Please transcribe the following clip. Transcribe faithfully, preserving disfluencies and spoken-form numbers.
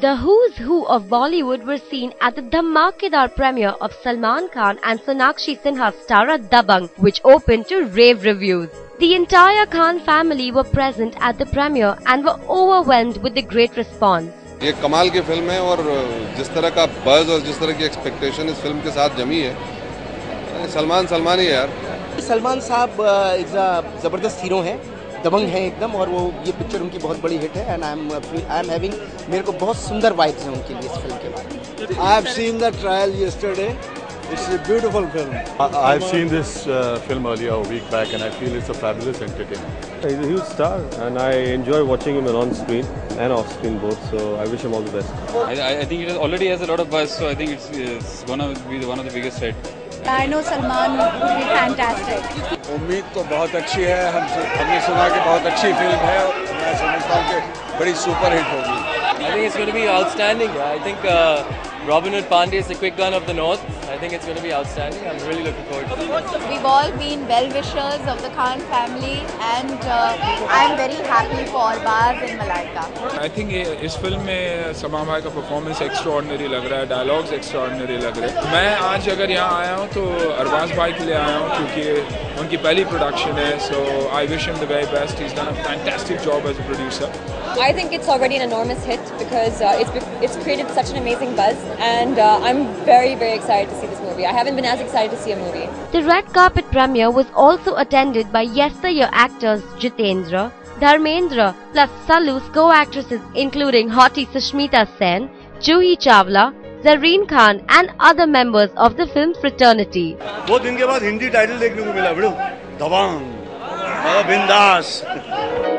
The who's who of Bollywood were seen at the Dhammakedar premiere of Salman Khan and Sonakshi Sinha's Tara Dabang, which opened to rave reviews. The entire Khan family were present at the premiere and were overwhelmed with the great response. ये कमाल की film है और जिस तरह का buzz और जिस तरह की एक्सपेक्टेशन इस फिल्म के साथ जमी है, सलमान सलमान ही है यार। सलमान साहब इज अ जबरदस्त हीरो हैं, दबंग हैं एकदम, और वो ये पिक्चर उनकी बहुत बड़ी हिट है and I am I am having, मेरे को बहुत सुंदर वाइब्स हैं उनके लिए इस फिल्म के बारे में। I have seen the trial yesterday, it's a beautiful film. I've seen this uh, film earlier a week back and I feel it's a fabulous entertainment. He's a huge star and I enjoy watching him on screen and off screen both, so I wish him all the best. I, I think it already has a lot of buzz, so I think it's, it's going to be one of the biggest hit. I know Salman would be fantastic. उम्मीद तो बहुत अच्छी है, हम हमने सुना कि बहुत अच्छी फिल्म है, मैं समझता हूँ कि बड़ी सुपर हिट होगी। I think it's going to be outstanding. I think uh, Robin Hood Pandey is the quick gun of the north. I think it's going to be outstanding. I'm really looking forward to it. We've all been well-wishers of the Khan family and uh, I'm very happy for Baz and Malaika. I think इस film में सलमान भाई का performance extraordinary लग रहा है, dialogues extraordinary लग रहे हैं। मैं आज अगर यहाँ आया हूँ तो अरबाज भाई के लिए आया हूँ क्योंकि उनकी पहली प्रोडक्शन है, so I wish him the very best. He's done a fantastic job as a producer. I think it's already an enormous hit because uh, it's it's created such an amazing buzz, and uh, I'm very very excited to see this movie. I haven't been as excited to see a movie. The red carpet premiere was also attended by yesteryear actors Jitendra, Dharmendra, plus Salu's co-actresses including hottie Sushmita Sen, Juhi Chawla, Zareen Khan and other members of the film fraternity. बहुत दिन के बाद Hindi title देखने को मिला, बड़ो दबंग, बिंदास।